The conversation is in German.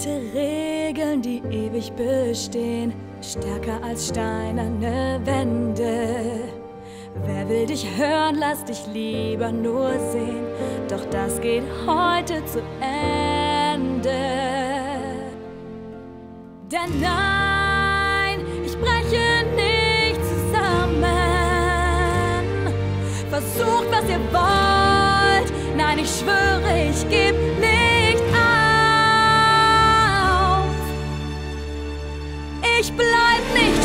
Alte Regeln, die ewig bestehen, stärker als steinerne Wände. Wer will dich hören, lass dich lieber nur sehen, doch das geht heute zu Ende. Denn nein, ich breche nicht zusammen. Versucht, was ihr wollt, nein, ich schwöre, ich geb nicht auf. Ich bleib nicht